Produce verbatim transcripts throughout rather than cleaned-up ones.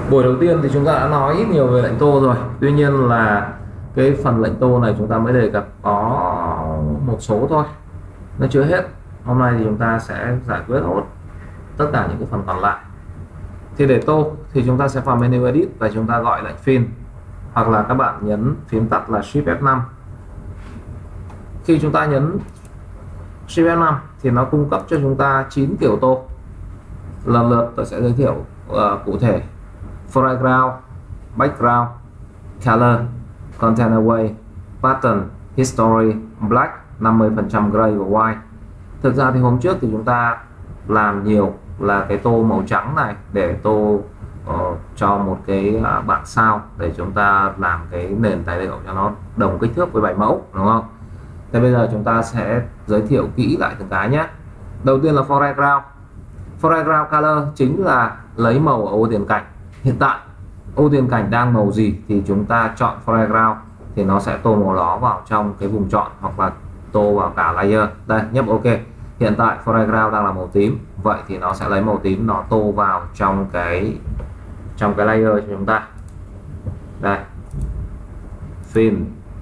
Buổi đầu tiên thì chúng ta đã nói ít nhiều về lệnh tô rồi. Tuy nhiên là cái phần lệnh tô này chúng ta mới đề cập có một số thôi, nó chưa hết. Hôm nay thì chúng ta sẽ giải quyết hốt tất cả những cái phần còn lại. Thì để tô thì chúng ta sẽ vào menu edit và chúng ta gọi lệnh fill, hoặc là các bạn nhấn phím tắt là Shift F năm. Khi chúng ta nhấn Shift F năm thì nó cung cấp cho chúng ta chín kiểu tô. Lần lượt tôi sẽ giới thiệu uh, cụ thể: foreground, background, color, content away, pattern, history, black, năm mươi phần trăm gray và white. Thực ra thì hôm trước thì chúng ta làm nhiều là cái tô màu trắng này để tô uh, cho một cái uh, bản sao để chúng ta làm cái nền tài liệu cho nó đồng kích thước với bài mẫu, đúng không? Thế bây giờ chúng ta sẽ giới thiệu kỹ lại từng cái nhé. Đầu tiên là foreground. Foreground color chính là lấy màu ở ô tiền cảnh. Hiện tại ô tiền cảnh đang màu gì thì chúng ta chọn foreground thì nó sẽ tô màu đó vào trong cái vùng chọn, hoặc là tô vào cả layer. Đây, nhấp OK. Hiện tại foreground đang là màu tím, vậy thì nó sẽ lấy màu tím nó tô vào trong cái trong cái layer cho chúng ta. Đây, fill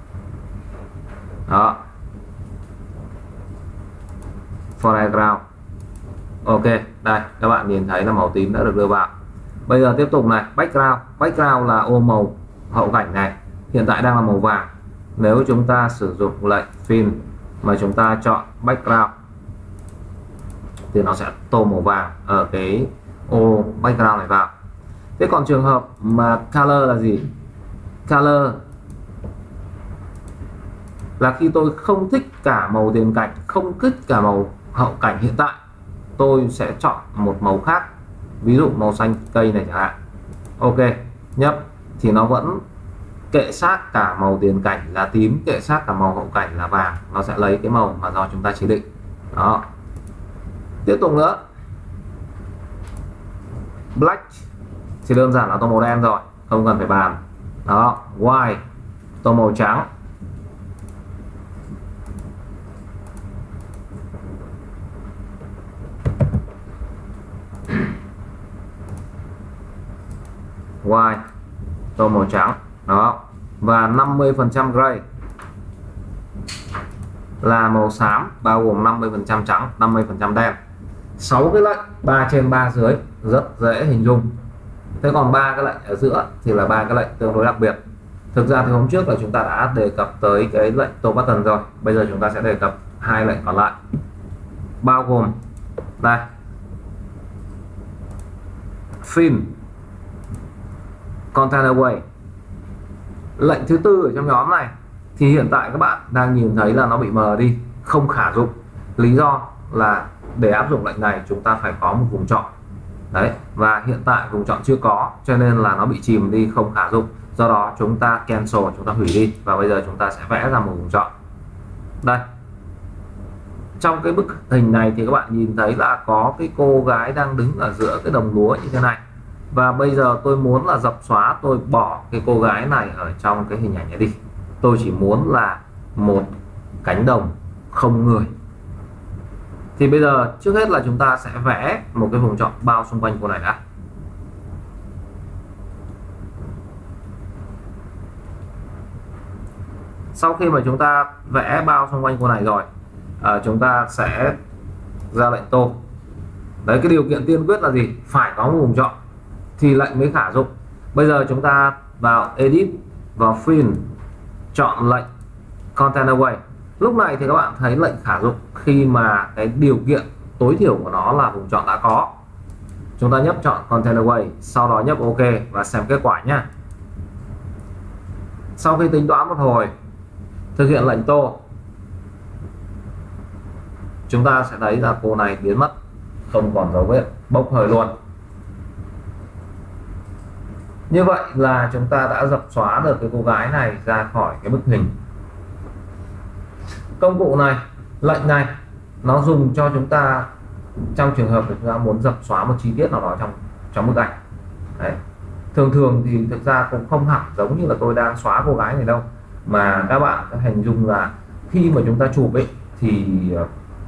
đó, foreground. OK, đây các bạn nhìn thấy là màu tím đã được đưa vào. Bây giờ tiếp tục này, background. Background là ô màu hậu cảnh này, hiện tại đang là màu vàng. Nếu chúng ta sử dụng lệnh fill mà chúng ta chọn background thì nó sẽ tô màu vàng ở cái ô background này vào. Thế còn trường hợp mà color là gì? Color là khi tôi không thích cả màu tiền cảnh, không thích cả màu hậu cảnh hiện tại, tôi sẽ chọn một màu khác, ví dụ màu xanh cây này chẳng hạn. OK, nhấp thì nó vẫn kệ sát cả màu tiền cảnh là tím, kệ sát cả màu hậu cảnh là vàng, nó sẽ lấy cái màu mà do chúng ta chỉ định. Đó. Tiếp tục nữa, black thì đơn giản là tô màu đen rồi, không cần phải bàn. Đó, white tô màu trắng. White tô màu trắng. Đó, và năm mươi phần trăm gray là màu xám, bao gồm năm mươi phần trăm trắng, năm mươi phần trăm đen. Sáu cái lệnh ba trên ba dưới rất dễ hình dung. Thế còn ba cái lệnh ở giữa thì là ba cái lệnh tương đối đặc biệt. Thực ra thì hôm trước là chúng ta đã đề cập tới cái lệnh tô pattern rồi, bây giờ chúng ta sẽ đề cập hai lệnh còn lại, bao gồm đây, fill, content away. Lệnh thứ tư ở trong nhóm này thì hiện tại các bạn đang nhìn thấy là nó bị mờ đi, không khả dụng. Lý do là để áp dụng lệnh này chúng ta phải có một vùng chọn. Đấy, và hiện tại vùng chọn chưa có cho nên là nó bị chìm đi, không khả dụng. Do đó chúng ta cancel, chúng ta hủy đi, và bây giờ chúng ta sẽ vẽ ra một vùng chọn. Đây, trong cái bức hình này thì các bạn nhìn thấy là có cái cô gái đang đứng ở giữa cái đồng lúa như thế này. Và bây giờ tôi muốn là dập xóa, tôi bỏ cái cô gái này ở trong cái hình ảnh này đi. Tôi chỉ muốn là một cánh đồng không người. Thì bây giờ trước hết là chúng ta sẽ vẽ một cái vùng chọn bao xung quanh cô này đã. Sau khi mà chúng ta vẽ bao xung quanh cô này rồi, à, chúng ta sẽ ra lệnh tô. Đấy, cái điều kiện tiên quyết là gì? Phải có một vùng chọn thì lệnh mới khả dụng. Bây giờ chúng ta vào edit, vào fill, chọn lệnh content away. Lúc này thì các bạn thấy lệnh khả dụng khi mà cái điều kiện tối thiểu của nó là vùng chọn đã có. Chúng ta nhấp chọn content away, sau đó nhấp OK và xem kết quả nhé. Sau khi tính toán một hồi, thực hiện lệnh tô, chúng ta sẽ thấy là cô này biến mất, không còn dấu vết, bốc hơi luôn. Như vậy là chúng ta đã dập xóa được cái cô gái này ra khỏi cái bức hình. Công cụ này, lệnh này nó dùng cho chúng ta trong trường hợp chúng ta muốn dập xóa một chi tiết nào đó trong trong bức ảnh. Đấy. Thường thường thì thực ra cũng không hẳn giống như là tôi đang xóa cô gái này đâu, mà các bạn có hình dung là khi mà chúng ta chụp ấy thì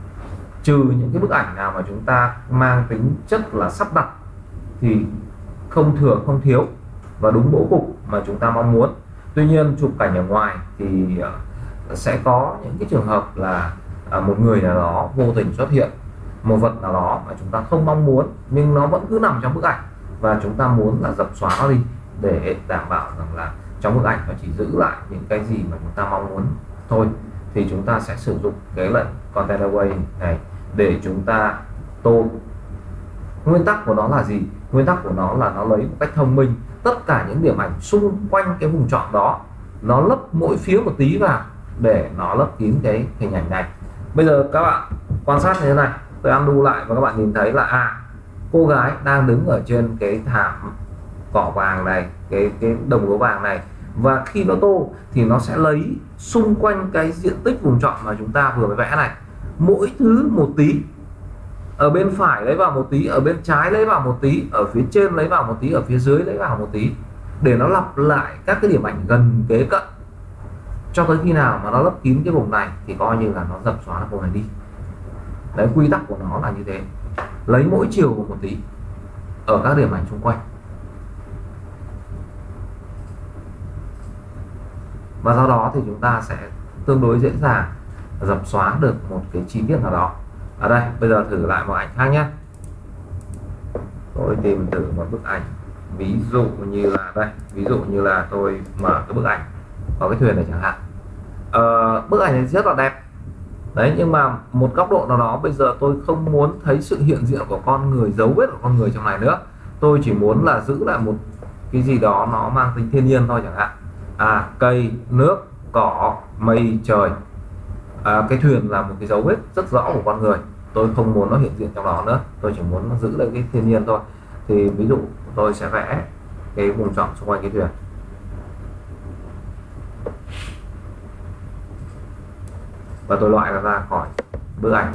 trừ những cái bức ảnh nào mà chúng ta mang tính chất là sắp đặt thì không thừa không thiếu và đúng bố cục mà chúng ta mong muốn. Tuy nhiên chụp cảnh ở ngoài thì sẽ có những cái trường hợp là một người nào đó vô tình xuất hiện một vật nào đó mà chúng ta không mong muốn, nhưng nó vẫn cứ nằm trong bức ảnh và chúng ta muốn là dập xóa nó đi để đảm bảo rằng là trong bức ảnh nó chỉ giữ lại những cái gì mà chúng ta mong muốn thôi, thì chúng ta sẽ sử dụng cái lệnh Content Away này để chúng ta tô. Nguyên tắc của nó là gì? Nguyên tắc của nó là nó lấy một cách thông minh tất cả những điểm ảnh xung quanh cái vùng chọn đó, nó lấp mỗi phía một tí vào để nó lấp kín cái hình ảnh này. Bây giờ các bạn quan sát như thế này, tôi undo lại và các bạn nhìn thấy là à cô gái đang đứng ở trên cái thảm cỏ vàng này, cái cái đồng lúa vàng này, và khi nó tô thì nó sẽ lấy xung quanh cái diện tích vùng chọn mà chúng ta vừa mới vẽ này, mỗi thứ một tí. Ở bên phải lấy vào một tí, ở bên trái lấy vào một tí, ở phía trên lấy vào một tí, ở phía dưới lấy vào một tí, để nó lặp lại các cái điểm ảnh gần kế cận cho tới khi nào mà nó lấp kín cái vùng này thì coi như là nó dập xóa cái vùng này đi. Đấy, quy tắc của nó là như thế, lấy mỗi chiều một tí ở các điểm ảnh xung quanh. Và do đó thì chúng ta sẽ tương đối dễ dàng dập xóa được một cái chi tiết nào đó. Ở đây bây giờ thử lại một ảnh khác nhé. Tôi tìm thử một bức ảnh, ví dụ như là đây, ví dụ như là tôi mở cái bức ảnh có cái thuyền này chẳng hạn. Ờ, bức ảnh này rất là đẹp đấy, nhưng mà một góc độ nào đó bây giờ tôi không muốn thấy sự hiện diện của con người, dấu vết của con người trong này nữa. Tôi chỉ muốn là giữ lại một cái gì đó nó mang tính thiên nhiên thôi chẳng hạn. À, cây, nước, cỏ, mây, trời. À, cái thuyền là một cái dấu vết rất rõ của con người, tôi không muốn nó hiện diện trong đó nữa, tôi chỉ muốn nó giữ lại cái thiên nhiên thôi. Thì ví dụ tôi sẽ vẽ cái vùng chọn xung quanh cái thuyền. Và tôi loại nó ra khỏi bức ảnh.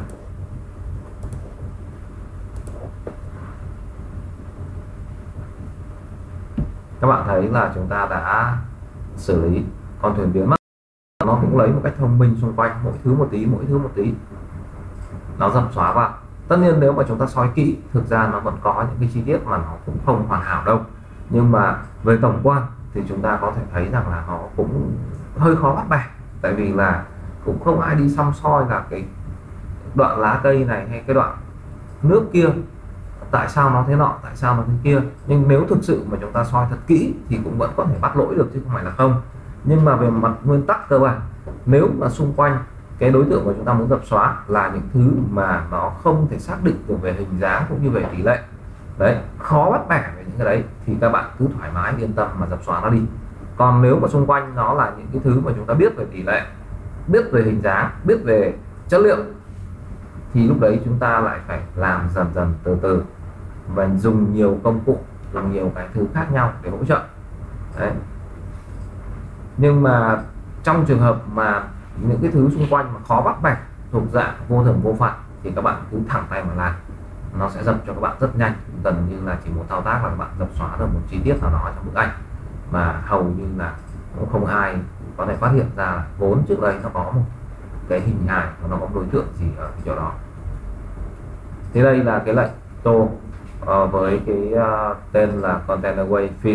Các bạn thấy là chúng ta đã xử lý con thuyền biến mất. Nó cũng lấy một cách thông minh xung quanh, mỗi thứ một tí, mỗi thứ một tí, nó dập xóa vào. Tất nhiên nếu mà chúng ta soi kỹ, thực ra nó vẫn có những cái chi tiết mà nó cũng không hoàn hảo đâu, nhưng mà về tổng quan thì chúng ta có thể thấy rằng là nó cũng hơi khó bắt bẻ, tại vì là cũng không ai đi xăm soi là cái đoạn lá cây này hay cái đoạn nước kia tại sao nó thế nọ, tại sao nó thế kia. Nhưng nếu thực sự mà chúng ta soi thật kỹ thì cũng vẫn có thể bắt lỗi được chứ không phải là không. Nhưng mà về mặt nguyên tắc cơ bản, nếu mà xung quanh cái đối tượng mà chúng ta muốn dập xóa là những thứ mà nó không thể xác định được về hình dáng cũng như về tỷ lệ đấy, khó bắt bẻ về những cái đấy, thì các bạn cứ thoải mái yên tâm mà dập xóa nó đi. Còn nếu mà xung quanh nó là những cái thứ mà chúng ta biết về tỷ lệ, biết về hình dáng, biết về chất liệu, thì lúc đấy chúng ta lại phải làm dần dần từ từ và dùng nhiều công cụ, dùng nhiều cái thứ khác nhau để hỗ trợ đấy. Nhưng mà trong trường hợp mà những cái thứ xung quanh mà khó bắt bẻ, thuộc dạng vô thưởng vô phạt, thì các bạn cứ thẳng tay mà làm, nó sẽ dập cho các bạn rất nhanh, gần như là chỉ một thao tác là các bạn dập xóa được một chi tiết nào đó trong bức ảnh mà hầu như là cũng không ai có thể phát hiện ra là vốn trước đây nó có một cái hình hài, nó có đối tượng gì ở cái chỗ đó. Thế đây là cái lệnh tô uh, với cái uh, tên là Content Away Fill.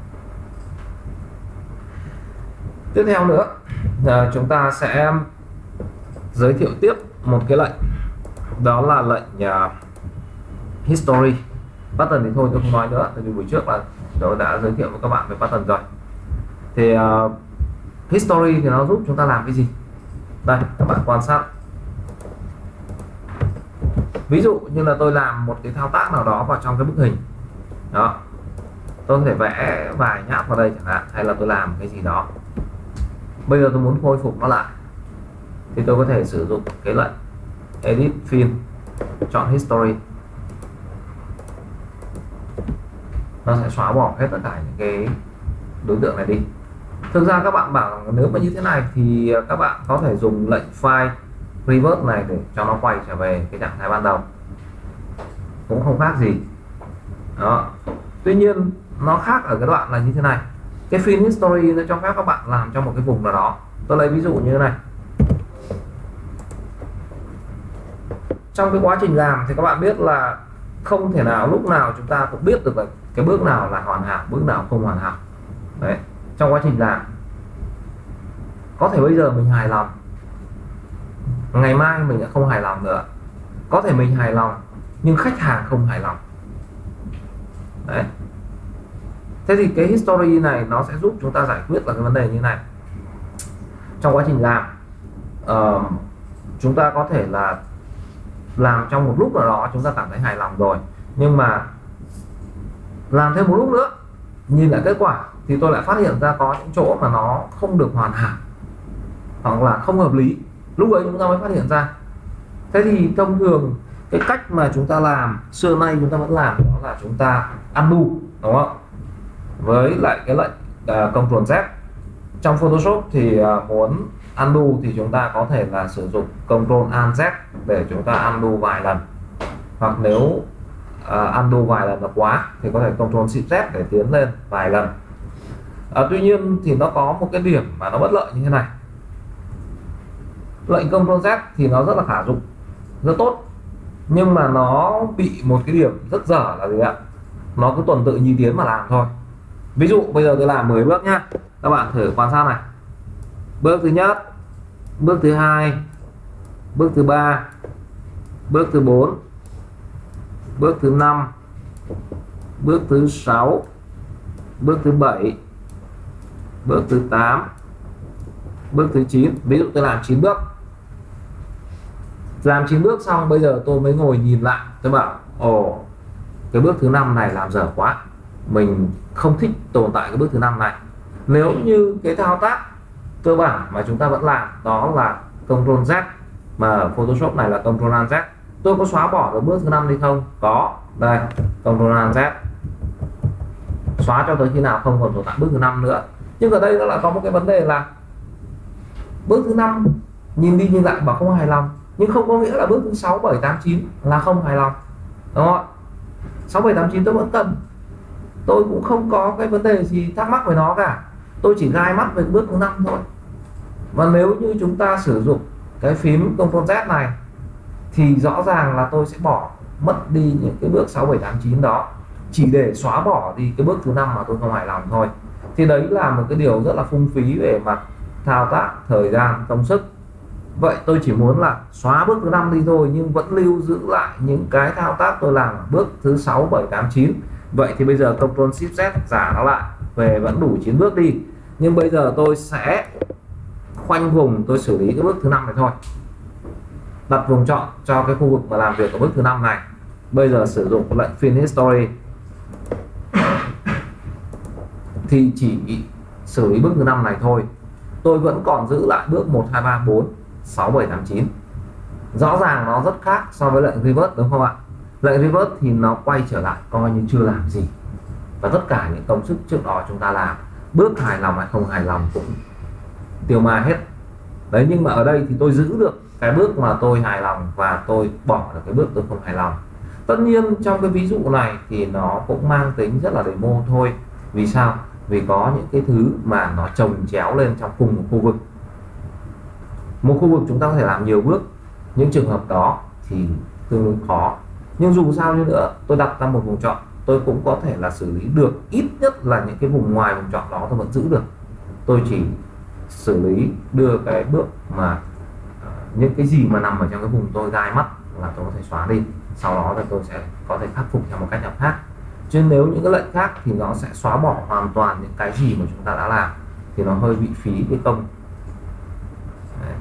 Tiếp theo nữa là chúng ta sẽ giới thiệu tiếp một cái lệnh, đó là lệnh uh, History. Pattern thì thôi tôi không nói nữa, tại vì buổi trước là tôi đã giới thiệu với các bạn về pattern rồi. Thì uh, History thì nó giúp chúng ta làm cái gì? Đây, các bạn quan sát. Ví dụ như là tôi làm một cái thao tác nào đó vào trong cái bức hình đó, tôi có thể vẽ vài nháp vào đây chẳng hạn, hay là tôi làm cái gì đó. Bây giờ tôi muốn khôi phục nó lại thì tôi có thể sử dụng cái lệnh Edit Fill, chọn History. Nó sẽ xóa bỏ hết tất cả những cái đối tượng này đi. Thực ra các bạn bảo nếu mà như thế này thì các bạn có thể dùng lệnh File Revert này để cho nó quay trở về cái trạng thái ban đầu, cũng không khác gì đó. Tuy nhiên nó khác ở cái đoạn là như thế này, cái Fill History nó cho phép các bạn làm trong một cái vùng nào đó. Tôi lấy ví dụ như thế này. Trong cái quá trình làm thì các bạn biết là không thể nào lúc nào chúng ta cũng biết được là cái bước nào là hoàn hảo, bước nào không hoàn hảo. Đấy, trong quá trình làm có thể bây giờ mình hài lòng, ngày mai mình lại không hài lòng nữa, có thể mình hài lòng nhưng khách hàng không hài lòng. Đấy, thế thì cái history này nó sẽ giúp chúng ta giải quyết là cái vấn đề như này. Trong quá trình làm uh, chúng ta có thể là làm trong một lúc nào đó chúng ta cảm thấy hài lòng rồi, nhưng mà làm thêm một lúc nữa nhìn lại kết quả thì tôi lại phát hiện ra có những chỗ mà nó không được hoàn hảo hoặc là không hợp lý, lúc ấy chúng ta mới phát hiện ra. Thế thì thông thường cái cách mà chúng ta làm xưa nay chúng ta vẫn làm đó là chúng ta undo, đúng không? Với lại cái lệnh uh, Ctrl Z. Trong Photoshop thì uh, muốn undo thì chúng ta có thể là sử dụng Ctrl Alt Z để chúng ta undo vài lần, hoặc nếu uh, undo vài lần là quá thì có thể Ctrl Shift Z để tiến lên vài lần. Uh, tuy nhiên thì nó có một cái điểm mà nó bất lợi như thế này. Lệnh Ctrl Z thì nó rất là khả dụng, rất tốt, nhưng mà nó bị một cái điểm rất dở là gì ạ? Nó cứ tuần tự nhi tiến mà làm thôi. Ví dụ bây giờ tôi làm mười bước nhá, các bạn thử quan sát này. Bước thứ nhất, bước thứ hai, bước thứ ba, bước thứ bốn, bước thứ năm, bước thứ sáu, bước thứ bảy, bước thứ tám, bước thứ chín. Ví dụ tôi làm chín bước. Làm chín bước xong bây giờ tôi mới ngồi nhìn lại, tôi bảo ồ, cái bước thứ năm này làm dở quá, mình không thích tồn tại cái bước thứ năm này. Nếu như cái thao tác cơ bản mà chúng ta vẫn làm đó là Ctrl Z, mà ở Photoshop này là Ctrl Alt Z, tôi có xóa bỏ được bước thứ năm đi không? Có, đây Ctrl Alt Z, xóa cho tới khi nào không còn tồn tại bước thứ năm nữa. Nhưng ở đây nó lại có một cái vấn đề là bước thứ năm nhìn đi nhìn lại bảo không hài lòng, nhưng không có nghĩa là bước thứ sáu, bảy, tám, chín là không hài lòng, đúng không? sáu, bảy, tám, chín tôi vẫn cần, tôi cũng không có cái vấn đề gì thắc mắc với nó cả, tôi chỉ gai mắt về bước thứ năm thôi. Và nếu như chúng ta sử dụng cái phím Ctrl Z này thì rõ ràng là tôi sẽ bỏ mất đi những cái bước sáu, bảy, tám, chín đó, chỉ để xóa bỏ đi cái bước thứ năm mà tôi không hài lòng thôi. Thì đấy là một cái điều rất là phung phí về mặt thao tác, thời gian, công sức. Vậy tôi chỉ muốn là xóa bước thứ năm đi thôi, nhưng vẫn lưu giữ lại những cái thao tác tôi làm ở bước thứ sáu, bảy, tám, chín. Vậy thì bây giờ Ctrl Shift Z giả nó lại về vẫn đủ chín bước đi, nhưng bây giờ tôi sẽ khoanh vùng, tôi xử lý cái bước thứ năm này thôi, đặt vùng chọn cho cái khu vực mà làm việc ở bước thứ năm này. Bây giờ sử dụng lệnh Fin History thì chỉ xử lý bước thứ năm này thôi, tôi vẫn còn giữ lại bước một, hai, ba, bốn, sáu, bảy, tám, chín. Rõ ràng nó rất khác so với lệnh Reverse, đúng không ạ? Lệnh Reverse thì nó quay trở lại coi như chưa làm gì, và tất cả những công sức trước đó chúng ta làm, bước hài lòng hay không hài lòng cũng tiêu ma hết. Đấy, nhưng mà ở đây thì tôi giữ được cái bước mà tôi hài lòng và tôi bỏ được cái bước tôi không hài lòng. Tất nhiên trong cái ví dụ này thì nó cũng mang tính rất là demo thôi. Vì sao? Vì có những cái thứ mà nó chồng chéo lên trong cùng một khu vực. Một khu vực chúng ta có thể làm nhiều bước, những trường hợp đó thì tương đối khó. Nhưng dù sao như nữa, tôi đặt ra một vùng chọn, tôi cũng có thể là xử lý được ít nhất là những cái vùng ngoài vùng chọn đó tôi vẫn giữ được. Tôi chỉ xử lý đưa cái bước mà uh, những cái gì mà nằm ở trong cái vùng tôi gai mắt là tôi có thể xóa đi, sau đó là tôi sẽ có thể khắc phục theo một cách nào khác. Chứ nếu những cái lệnh khác thì nó sẽ xóa bỏ hoàn toàn những cái gì mà chúng ta đã làm, thì nó hơi bị phí cái công. Đấy.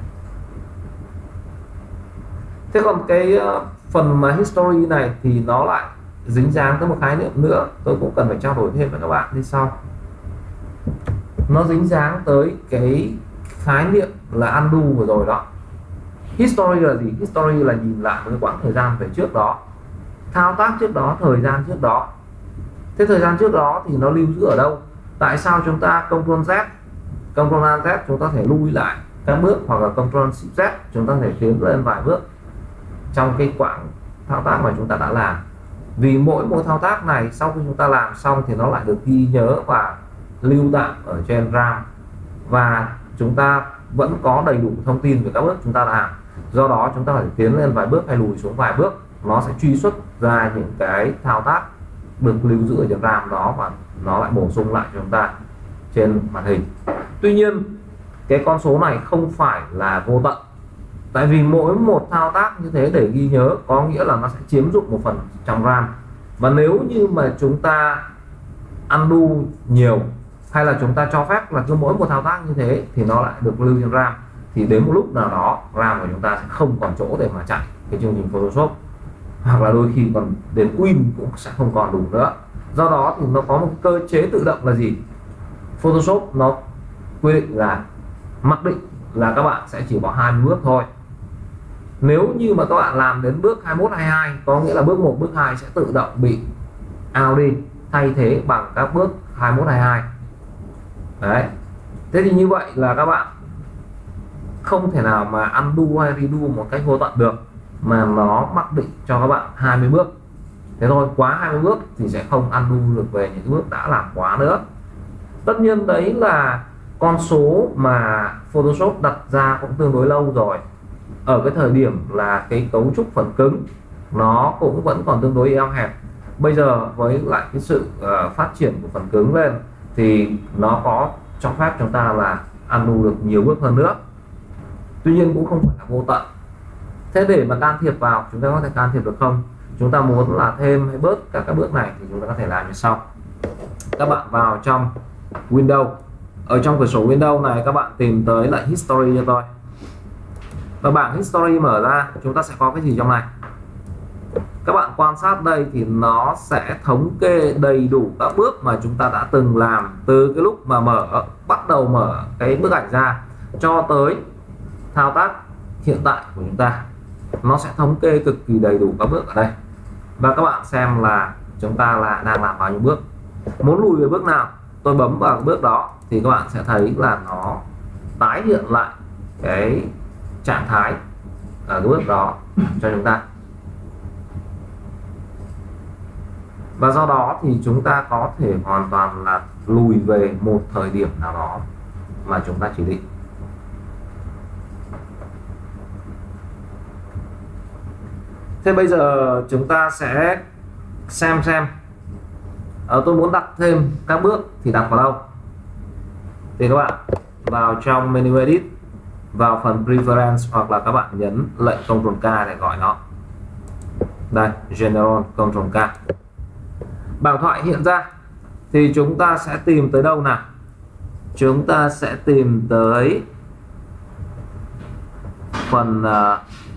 Thế còn cái uh, phần mà history này thì nó lại dính dáng tới một khái niệm nữa, tôi cũng cần phải trao đổi thêm với các bạn như sau. Nó dính dáng tới cái khái niệm là undo vừa rồi đó. History là gì? History là nhìn lại một cái quãng thời gian về trước đó, thao tác trước đó, thời gian trước đó. Thế thời gian trước đó thì nó lưu giữ ở đâu? Tại sao chúng ta Ctrl Z, Ctrl Alt Z chúng ta thể lui lại các bước, hoặc là Ctrl Shift Z chúng ta thể tiến lên vài bước trong cái quãng thao tác mà chúng ta đã làm? Vì mỗi một thao tác này sau khi chúng ta làm xong thì nó lại được ghi nhớ và lưu tạm ở trên RAM, và chúng ta vẫn có đầy đủ thông tin về các bước chúng ta làm. Do đó chúng ta phải tiến lên vài bước hay lùi xuống vài bước, nó sẽ truy xuất ra những cái thao tác được lưu giữ ở trên RAM đó và nó lại bổ sung lại cho chúng ta trên màn hình. Tuy nhiên cái con số này không phải là vô tận, tại vì mỗi một thao tác như thế để ghi nhớ có nghĩa là nó sẽ chiếm dụng một phần trong RAM, và nếu như mà chúng ta undo nhiều hay là chúng ta cho phép là cứ mỗi một thao tác như thế thì nó lại được lưu trên RAM, thì đến một lúc nào đó RAM của chúng ta sẽ không còn chỗ để mà chạy cái chương trình Photoshop, hoặc là đôi khi còn đến pin cũng sẽ không còn đủ nữa. Do đó thì nó có một cơ chế tự động là gì? Photoshop nó quy định là mặc định là các bạn sẽ chỉ bỏ hai mươi bước thôi. Nếu như mà các bạn làm đến bước hai mươi mốt, hai mươi hai, có nghĩa là bước một, bước hai sẽ tự động bị out đi, thay thế bằng các bước hai mươi mốt, hai mươi hai. Đấy. Thế thì như vậy là các bạn không thể nào mà undo hay redo một cách vô tận được, mà nó mặc định cho các bạn hai mươi bước. Thế thôi, quá hai mươi bước thì sẽ không undo được về những bước đã làm quá nữa. Tất nhiên đấy là con số mà Photoshop đặt ra cũng tương đối lâu rồi. Ở cái thời điểm là cái cấu trúc phần cứng nó cũng vẫn còn tương đối eo hẹp. Bây giờ với lại cái sự uh, phát triển của phần cứng lên thì nó có cho phép chúng ta là undo được nhiều bước hơn nữa. Tuy nhiên cũng không phải là vô tận. Thế để mà can thiệp vào, chúng ta có thể can thiệp được không? Chúng ta muốn là thêm hay bớt các các bước này thì chúng ta có thể làm như sau. Các bạn vào trong Windows, ở trong cửa sổ Windows này các bạn tìm tới lại History cho tôi, và bảng History mở ra, chúng ta sẽ có cái gì trong này? Các bạn quan sát đây thì nó sẽ thống kê đầy đủ các bước mà chúng ta đã từng làm từ cái lúc mà mở bắt đầu mở cái bức ảnh ra cho tới thao tác hiện tại của chúng ta. Nó sẽ thống kê cực kỳ đầy đủ các bước ở đây, và các bạn xem là chúng ta là đang làm bao nhiêu bước. Muốn lùi về bước nào, tôi bấm vào bước đó thì các bạn sẽ thấy là nó tái hiện lại cái trạng thái ở cái bước đó cho chúng ta. Và do đó thì chúng ta có thể hoàn toàn là lùi về một thời điểm nào đó mà chúng ta chỉ định. Thế bây giờ chúng ta sẽ xem xem ở tôi muốn đặt thêm các bước thì đặt vào đâu. Thì các bạn vào trong menu edit, vào phần preference, hoặc là các bạn nhấn lệnh Ctrl K để gọi nó. Đây, General, Ctrl K. Bảng thoại hiện ra thì chúng ta sẽ tìm tới đâu nào? Chúng ta sẽ tìm tới phần uh,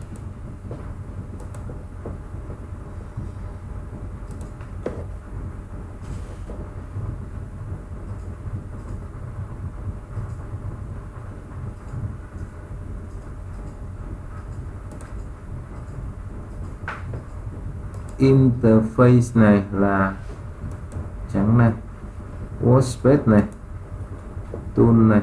interface này là trắng này, workspace này, tool này,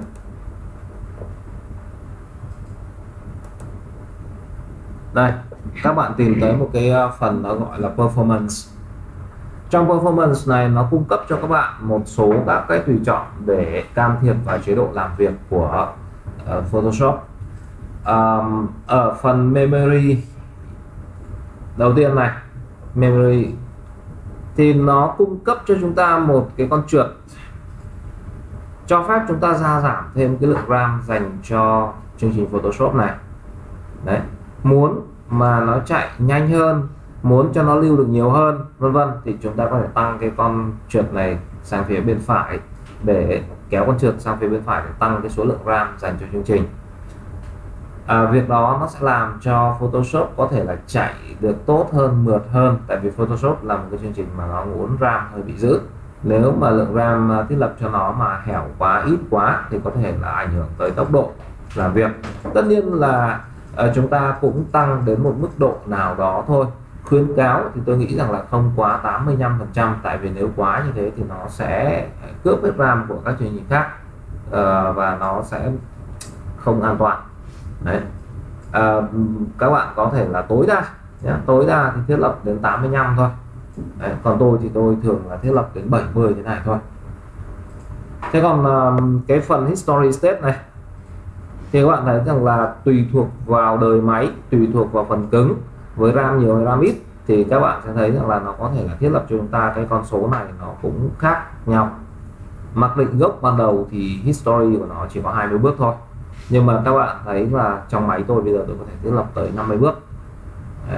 đây các bạn tìm tới một cái phần nó gọi là performance. Trong performance này nó cung cấp cho các bạn một số các cái tùy chọn để can thiệp vào chế độ làm việc của uh, Photoshop. Um, ở phần memory đầu tiên này, memory, thì nó cung cấp cho chúng ta một cái con trượt cho phép chúng ta gia giảm thêm cái lượng RAM dành cho chương trình Photoshop này. Đấy, muốn mà nó chạy nhanh hơn, muốn cho nó lưu được nhiều hơn, vân vân, thì chúng ta có thể tăng cái con trượt này sang phía bên phải, để kéo con trượt sang phía bên phải để tăng cái số lượng RAM dành cho chương trình. À, việc đó nó sẽ làm cho Photoshop có thể là chạy được tốt hơn, mượt hơn, tại vì Photoshop là một cái chương trình mà nó muốn RAM hơi bị dữ. Nếu mà lượng RAM thiết lập cho nó mà hẻo quá, ít quá thì có thể là ảnh hưởng tới tốc độ làm việc. Tất nhiên là uh, chúng ta cũng tăng đến một mức độ nào đó thôi. Khuyến cáo thì tôi nghĩ rằng là không quá tám mươi lăm phần trăm, tại vì nếu quá như thế thì nó sẽ cướp hết RAM của các chương trình khác, uh, và nó sẽ không an toàn. Đấy. À, các bạn có thể là tối đa nhé. Tối đa thì thiết lập đến tám mươi lăm thôi. Đấy, còn tôi thì tôi thường là thiết lập đến bảy mươi thế này thôi. Thế còn uh, cái phần history state này thì các bạn thấy rằng là tùy thuộc vào đời máy, tùy thuộc vào phần cứng, với RAM nhiều hay RAM ít thì các bạn sẽ thấy rằng là nó có thể là thiết lập cho chúng ta cái con số này nó cũng khác nhau. Mặc định gốc ban đầu thì history của nó chỉ có hai mươi bước thôi, nhưng mà các bạn thấy là trong máy tôi bây giờ tôi có thể thiết lập tới năm mươi bước. Đấy.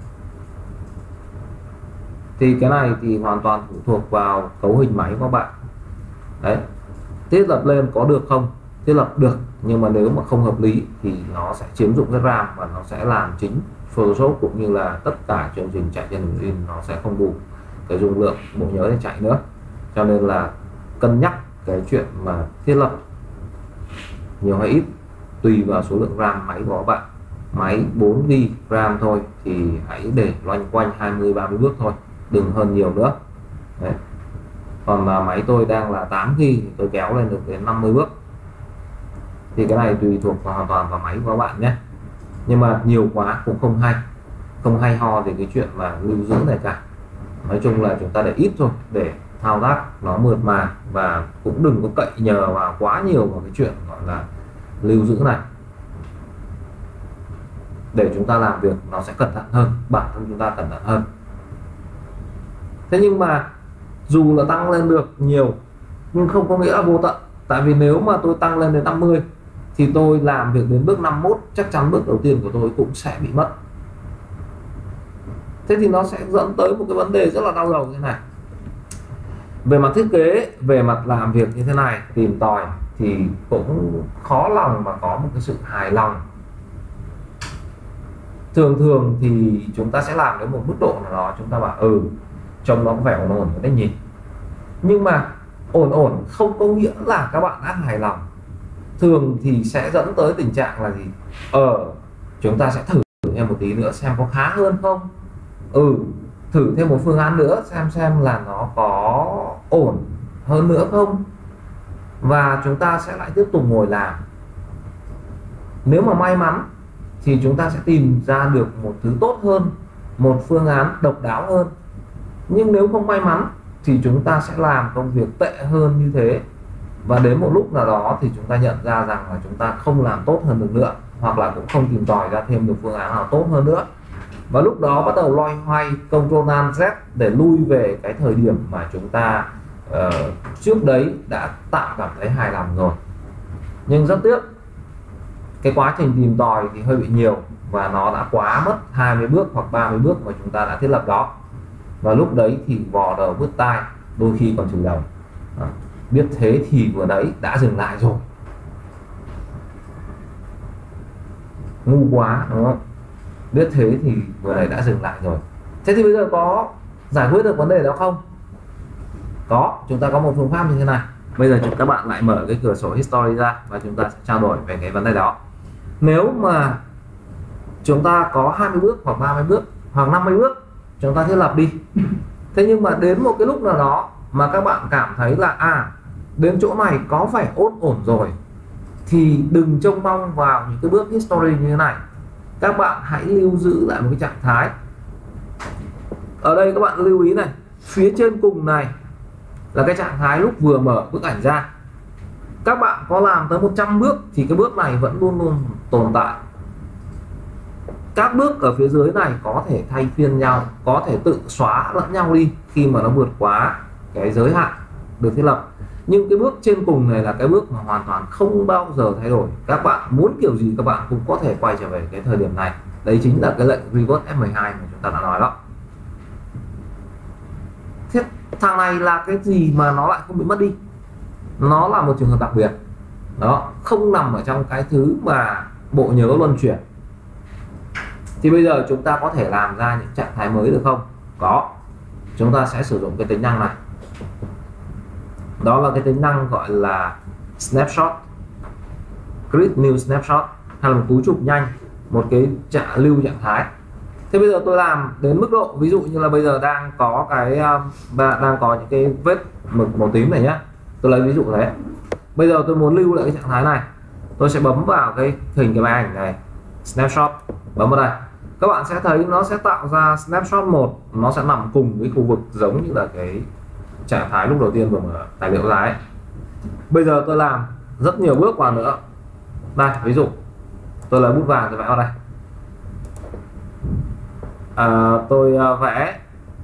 Thì cái này thì hoàn toàn phụ thuộc vào cấu hình máy của các bạn. Đấy, thiết lập lên có được không? Thiết lập được, nhưng mà nếu mà không hợp lý thì nó sẽ chiếm dụng cái RAM và nó sẽ làm chính Photoshop cũng như là tất cả chương trình chạy trên đường in nó sẽ không đủ cái dung lượng bộ nhớ để chạy nữa. Cho nên là cân nhắc cái chuyện mà thiết lập nhiều hay ít tùy vào số lượng RAM máy của các bạn. Máy bốn gi ga bai RAM thôi thì hãy để loanh quanh hai mươi ba mươi bước thôi, đừng hơn nhiều nữa. Đấy. Còn là máy tôi đang là tám gi ga bai thì tôi kéo lên được đến năm mươi bước. Thì cái này tùy thuộc vào hoàn toàn vào máy của các bạn nhé. Nhưng mà nhiều quá cũng không hay, không hay ho về cái chuyện mà lưu giữ này cả. Nói chung là chúng ta để ít thôi để thao tác nó mượt mà, và cũng đừng có cậy nhờ vào quá nhiều vào cái chuyện gọi là lưu giữ này, để chúng ta làm việc nó sẽ cẩn thận hơn, bản thân chúng ta cẩn thận hơn. Thế nhưng mà dù là tăng lên được nhiều nhưng không có nghĩa là vô tận. Tại vì nếu mà tôi tăng lên đến năm mươi thì tôi làm việc đến bước năm mươi mốt, chắc chắn bước đầu tiên của tôi cũng sẽ bị mất. Thế thì nó sẽ dẫn tới một cái vấn đề rất là đau đầu như thế này. Về mặt thiết kế, về mặt làm việc như thế này, tìm tòi thì cũng khó lòng mà có một cái sự hài lòng. Thường thường thì chúng ta sẽ làm đến một mức độ nào đó chúng ta bảo ừ trông nó có vẻ ổn ổn đấy nhỉ. Nhưng mà ổn ổn không có nghĩa là các bạn đã hài lòng. Thường thì sẽ dẫn tới tình trạng là gì? Ờ chúng ta sẽ thử thêm một tí nữa xem có khá hơn không. Ừ thử thêm một phương án nữa xem xem là nó có ổn hơn nữa không. Và chúng ta sẽ lại tiếp tục ngồi làm. Nếu mà may mắn thì chúng ta sẽ tìm ra được một thứ tốt hơn, một phương án độc đáo hơn. Nhưng nếu không may mắn thì chúng ta sẽ làm công việc tệ hơn như thế. Và đến một lúc nào đó thì chúng ta nhận ra rằng là chúng ta không làm tốt hơn được nữa, hoặc là cũng không tìm tòi ra thêm được phương án nào tốt hơn nữa. Và lúc đó bắt đầu loay hoay Control Alt Z để lui về cái thời điểm mà chúng ta uh, trước đấy đã tạm cảm thấy hài lòng rồi. Nhưng rất tiếc, cái quá trình tìm tòi thì hơi bị nhiều và nó đã quá mất hai mươi bước hoặc ba mươi bước mà chúng ta đã thiết lập đó. Và lúc đấy thì vò đầu bứt tai, đôi khi còn chửi đầu. À, biết thế thì vừa đấy đã dừng lại rồi. Ngu quá đúng không? Biết thế thì vừa này đã dừng lại rồi. Thế thì bây giờ có giải quyết được vấn đề đó không? Có, chúng ta có một phương pháp như thế này. Bây giờ chúng các bạn lại mở cái cửa sổ history ra và chúng ta sẽ trao đổi về cái vấn đề đó. Nếu mà chúng ta có hai mươi bước hoặc ba mươi bước hoặc năm mươi bước chúng ta thiết lập đi. Thế nhưng mà đến một cái lúc nào đó mà các bạn cảm thấy là à đến chỗ này có vẻ ổn ổn rồi, thì đừng trông mong vào những cái bước history như thế này. Các bạn hãy lưu giữ lại một cái trạng thái. Ở đây các bạn lưu ý này, phía trên cùng này là cái trạng thái lúc vừa mở bức ảnh ra. Các bạn có làm tới một trăm bước thì cái bước này vẫn luôn luôn tồn tại. Các bước ở phía dưới này có thể thay phiên nhau, có thể tự xóa lẫn nhau đi khi mà nó vượt quá cái giới hạn được thiết lập. Nhưng cái bước trên cùng này là cái bước mà hoàn toàn không bao giờ thay đổi. Các bạn muốn kiểu gì các bạn cũng có thể quay trở về cái thời điểm này. Đấy chính là cái lệnh Revert F mười hai mà chúng ta đã nói đó. Thế thằng này là cái gì mà nó lại không bị mất đi? Nó là một trường hợp đặc biệt. Đó, không nằm ở trong cái thứ mà bộ nhớ luân chuyển. Thì bây giờ chúng ta có thể làm ra những trạng thái mới được không? Có. Chúng ta sẽ sử dụng cái tính năng này. Đó là cái tính năng gọi là snapshot, create new snapshot, hay là một cú chụp nhanh, một cái trạng lưu trạng thái. Thế bây giờ tôi làm đến mức độ ví dụ như là bây giờ đang có cái đang có những cái vết mực màu tím này nhá. Tôi lấy ví dụ thế. Bây giờ tôi muốn lưu lại cái trạng thái này, tôi sẽ bấm vào cái hình cái máy ảnh này, snapshot, bấm vào đây. Các bạn sẽ thấy nó sẽ tạo ra snapshot một, nó sẽ nằm cùng với khu vực giống như là cái trạng thái lúc đầu tiên vừa mở tài liệu ra ấy. Bây giờ tôi làm rất nhiều bước vào nữa. Đây, ví dụ tôi lấy bút vàng tôi vẽ vào đây. à, tôi à, vẽ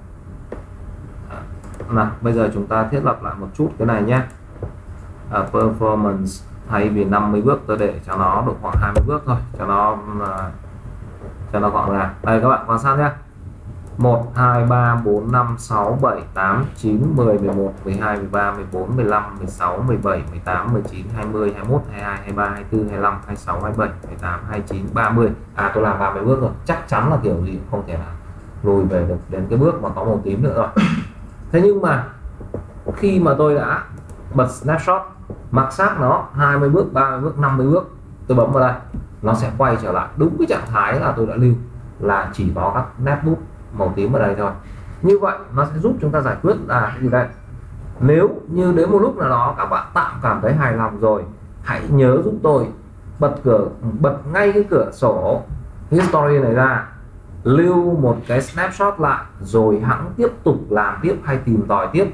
nào. Bây giờ chúng ta thiết lập lại một chút cái này nhé. à, performance thay vì năm mươi bước tôi để cho nó độ khoảng hai mươi bước thôi, cho nó uh, cho nó gọn gàng. Đây các bạn quan sát nhé, một hai ba bốn năm sáu bảy tám chín mười mười một mười hai mười ba mười bốn mười lăm mười sáu mười bảy mười tám mười chín hai mươi hai mươi mốt hai mươi hai hai mươi ba hai mươi tư hai mươi lăm hai mươi sáu hai mươi bảy hai mươi tám hai mươi chín ba mươi. À tôi làm ba mươi bước rồi, chắc chắn là kiểu gì cũng không thể nào lùi về được đến cái bước mà có màu tím nữa rồi. Thế nhưng mà khi mà tôi đã bật snapshot mặc xác nó hai mươi bước, ba mươi bước, năm mươi bước, tôi bấm vào đây nó sẽ quay trở lại đúng cái trạng thái là tôi đã lưu, là chỉ có các nét bút màu tím ở đây thôi. Như vậy nó sẽ giúp chúng ta giải quyết là cái gì đây? Nếu như đến một lúc nào đó các bạn tạm cảm thấy hài lòng rồi, hãy nhớ giúp tôi bật cửa bật ngay cái cửa sổ history này ra, lưu một cái snapshot lại rồi hãng tiếp tục làm tiếp hay tìm tòi tiếp.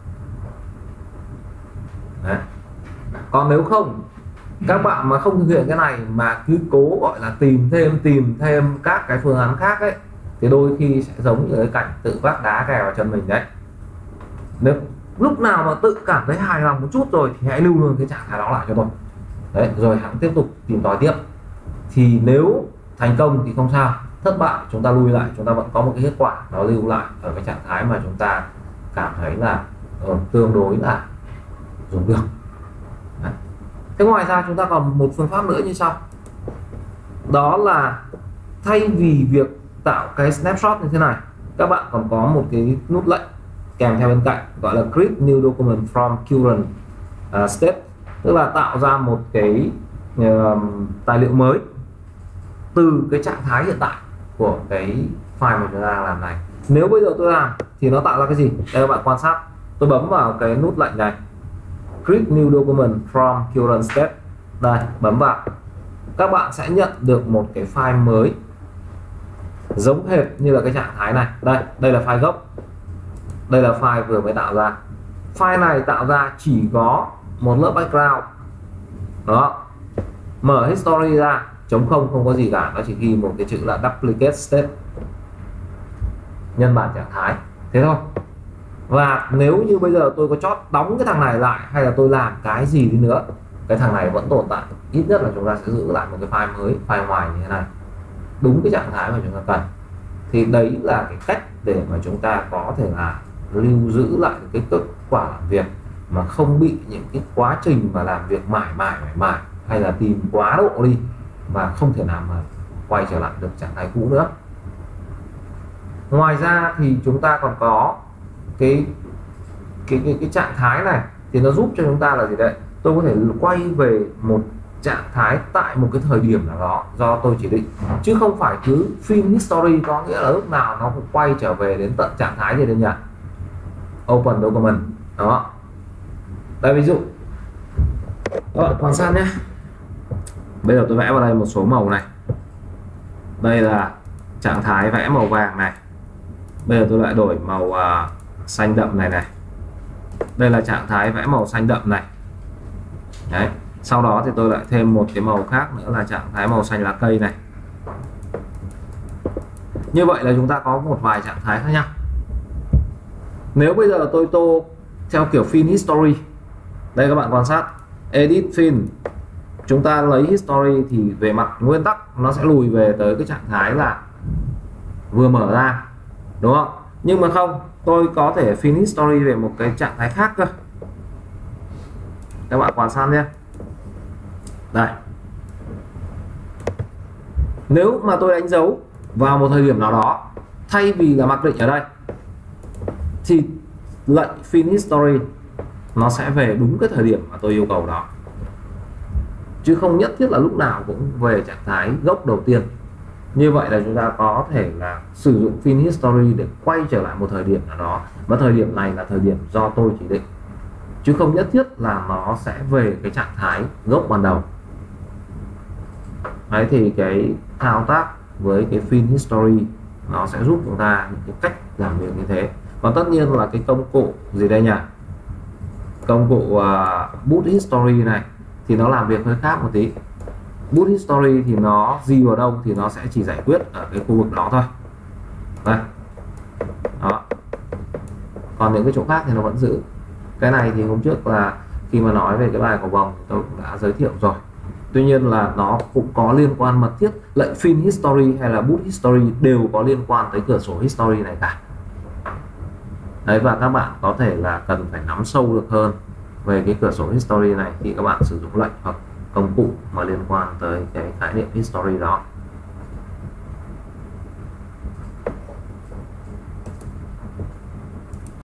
Đấy. Còn nếu không, các bạn mà không thực hiện cái này mà cứ cố gọi là tìm thêm tìm thêm các cái phương án khác ấy, thì đôi khi sẽ giống như cái cảnh tự vác đá kè vào chân mình đấy. Nếu lúc nào mà tự cảm thấy hài lòng một chút rồi thì hãy lưu luôn cái trạng thái đó lại cho tôi. Đấy, rồi hãng tiếp tục tìm tòi tiếp. Thì nếu thành công thì không sao, thất bại chúng ta lui lại, chúng ta vẫn có một cái kết quả nó lưu lại ở cái trạng thái mà chúng ta cảm thấy là uh, tương đối là dùng được. Đấy. Thế ngoài ra chúng ta còn một phương pháp nữa như sau. Đó là thay vì việc tạo cái snapshot như thế này, các bạn còn có một cái nút lệnh kèm theo bên cạnh gọi là create new document from current uh, state, tức là tạo ra một cái uh, tài liệu mới từ cái trạng thái hiện tại của cái file mà chúng ta làm này. Nếu bây giờ tôi làm thì nó tạo ra cái gì? Đây các bạn quan sát, tôi bấm vào cái nút lệnh này create new document from current state, đây bấm vào, các bạn sẽ nhận được một cái file mới giống hệt như là cái trạng thái này. Đây, đây là file gốc, đây là file vừa mới tạo ra. File này tạo ra chỉ có một lớp background đó, mở history ra trống không, không có gì cả, nó chỉ ghi một cái chữ là duplicate state, nhân bản trạng thái, thế thôi. Và nếu như bây giờ tôi có chót đóng cái thằng này lại hay là tôi làm cái gì đi nữa, cái thằng này vẫn tồn tại, ít nhất là chúng ta sẽ giữ lại một cái file mới, file ngoài như thế này, đúng cái trạng thái mà chúng ta cần. Thì đấy là cái cách để mà chúng ta có thể là lưu giữ lại cái kết quả làm việc mà không bị những cái quá trình mà làm việc mãi mãi mãi mãi hay là tìm quá độ đi và không thể nào mà quay trở lại được trạng thái cũ nữa. Ngoài ra thì chúng ta còn có cái cái cái, cái trạng thái này thì nó giúp cho chúng ta là gì đấy? Tôi có thể quay về một trạng thái tại một cái thời điểm nào đó do tôi chỉ định, chứ không phải cứ film history, có nghĩa là lúc nào nó cũng quay trở về đến tận trạng thái gì đây nhỉ? Open document đó. Đây ví dụ các bạn quan sát nhé, bây giờ tôi vẽ vào đây một số màu này, đây là trạng thái vẽ màu vàng này, bây giờ tôi lại đổi màu uh, xanh đậm này này, đây là trạng thái vẽ màu xanh đậm này đấy. Sau đó thì tôi lại thêm một cái màu khác nữa là trạng thái màu xanh lá cây này. Như vậy là chúng ta có một vài trạng thái khác nhau. Nếu bây giờ tôi tô theo kiểu film history, đây các bạn quan sát edit film, chúng ta lấy history thì về mặt nguyên tắc nó sẽ lùi về tới cái trạng thái là vừa mở ra, đúng không? Nhưng mà không, tôi có thể film history về một cái trạng thái khác cơ. Các bạn quan sát nhé. Đây, nếu mà tôi đánh dấu vào một thời điểm nào đó, thay vì là mặc định ở đây thì lệnh film history nó sẽ về đúng cái thời điểm mà tôi yêu cầu đó, chứ không nhất thiết là lúc nào cũng về trạng thái gốc đầu tiên. Như vậy là chúng ta có thể là sử dụng film history để quay trở lại một thời điểm nào đó, và thời điểm này là thời điểm do tôi chỉ định, chứ không nhất thiết là nó sẽ về cái trạng thái gốc ban đầu. Đấy, thì cái thao tác với cái film history nó sẽ giúp chúng ta những cái cách làm việc như thế. Còn tất nhiên là cái công cụ gì đây nhỉ, công cụ uh, boot history này thì nó làm việc hơi khác một tí. Boot history thì nó gì vào đâu thì nó sẽ chỉ giải quyết ở cái khu vực đó thôi. đây đó. Còn những cái chỗ khác thì nó vẫn giữ. Cái này thì hôm trước là khi mà nói về cái bài cầu vồng tôi cũng đã giới thiệu rồi. Tuy nhiên là nó cũng có liên quan mật thiết, lệnh fin history hay là boot history đều có liên quan tới cửa sổ history này cả. Đấy, và các bạn có thể là cần phải nắm sâu được hơn về cái cửa sổ history này khi các bạn sử dụng lệnh hoặc công cụ mà liên quan tới cái khái niệm history đó.